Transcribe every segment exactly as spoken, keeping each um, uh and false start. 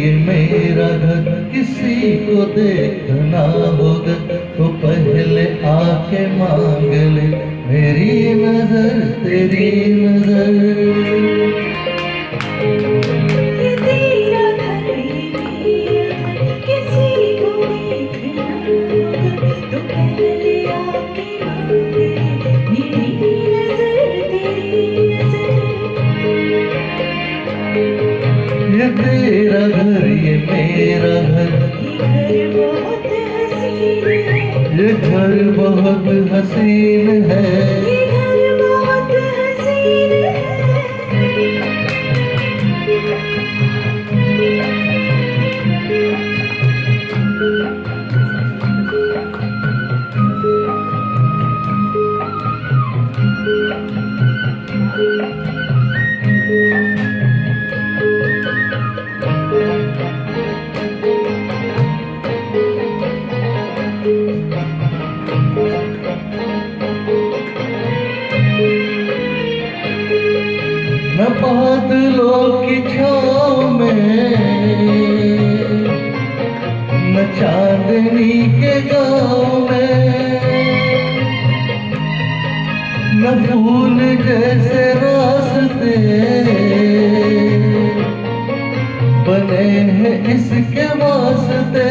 ये मेरा घर किसी को देखना होगा तो पहले आके मांग ले मेरी नजर तेरी नजर। ये तेरा घर ये मेरा घर, ये घर बहुत हसीन है, ये घर बहुत हसीन है। न बादलों की छाँव में, न चांदनी के गाँव में, न फूल जैसे रास्ते बने हैं इसके वास्ते।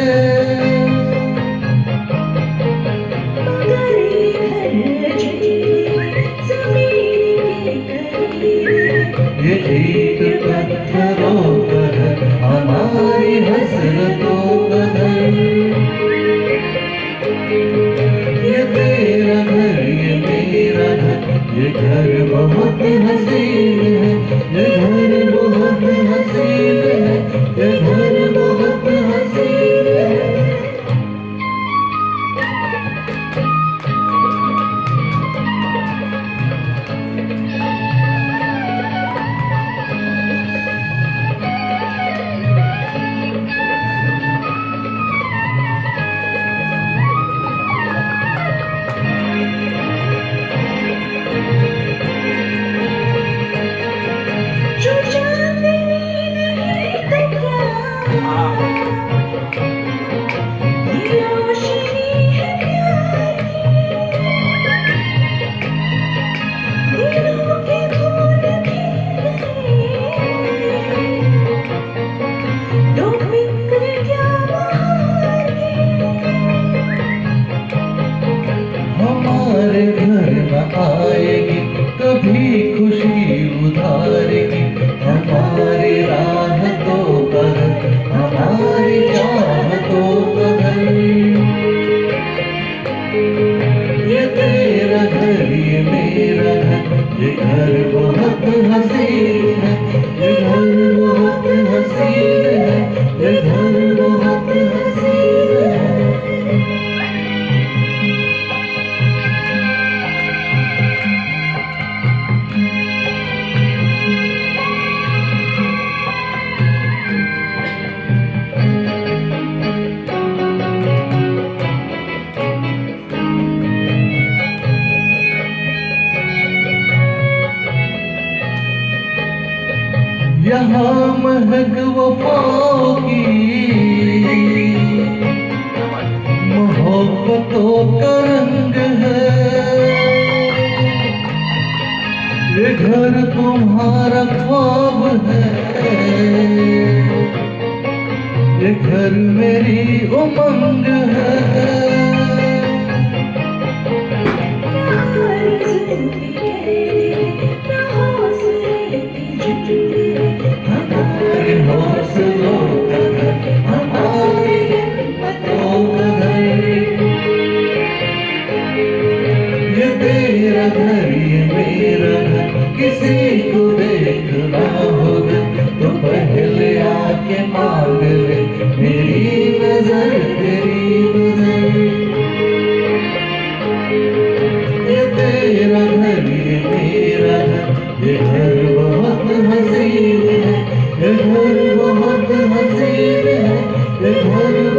ये ईंट पत्थरों का घर हमारी हसरतों का घर, ये तेरा घर ये मेरा घर, ये घर बहुत हसीन है, ये घर बहुत हसीन है, ये घर बहुत हसीन है। हमारे घर न आएगी कभी खुशी उधारेगी, हमारी राहतों का घर हमारी चाहतों का घर। ये तेरा घर ये मेरा घर, ये घर बहुत हसीन है, ये घर बहुत हसीन है, ये घर बहुत हसीन है। यहाँ महक वफाओं की मोहब्बतों का रंग है, ये घर तुम्हारा ख्वाब है, ये घर मेरी उमंग है। तेरा घर ये मेरा घर किसी को देखना होगा तो पहले आके मांग ले मेरी नजर तेरी नजर। ये तेरा घर ये मेरा घर, ये घर बहुत हसीन है, ये घर बहुत हसीन है, ये घर